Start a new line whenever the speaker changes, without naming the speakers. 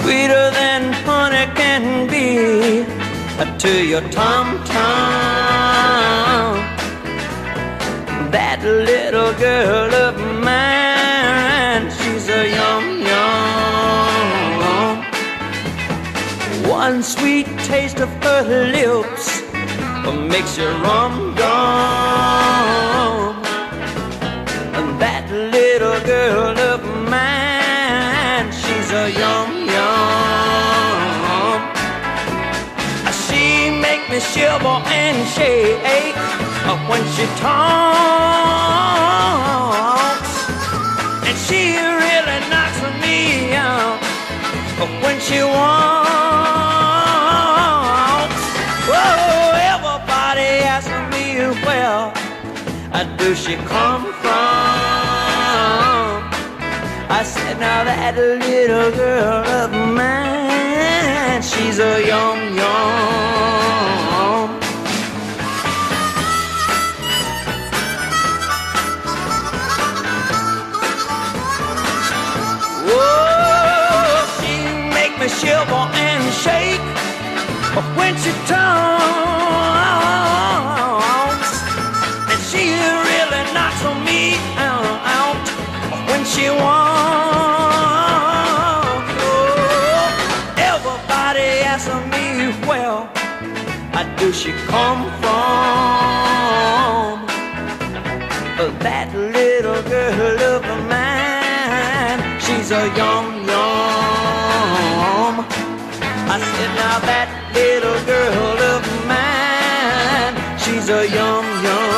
sweeter than honey can be to your tom-tom. That little girl of mine, she's a yum-yum. One sweet taste of her lips makes you rum-dum. That little girl of mine, she's a yum-yum. She make me shiver and shake when she talks, and she really knocks me out when she walks. Whoa, everybody asks me where do she come from? I said, now that little girl of mine, she's a yum-yum. Whoa, she make me shiver and shake when she talks, and she really knocks on me out when she walks. Oh, everybody asks me where do she come from? That little girl of mine, she's a yum-yum. I said, now that little girl of mine, she's a yum-yum.